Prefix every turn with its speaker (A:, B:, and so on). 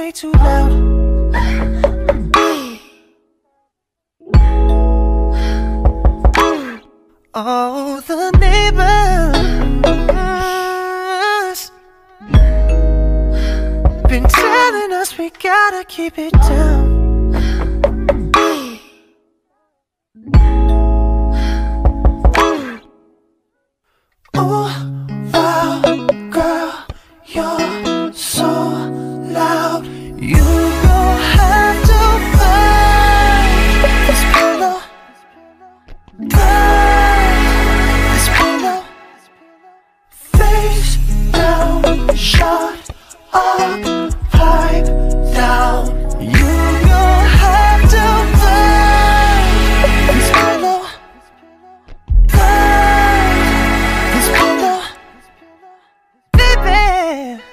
A: way too loud. Oh, the neighbors been telling us we gotta keep it down. Oh, wow, girl, you're so loud. You don't have to fight this pillow. This pillow. Face down, shut up, pipe down. You don't have to fight this pillow. This pillow. Baby.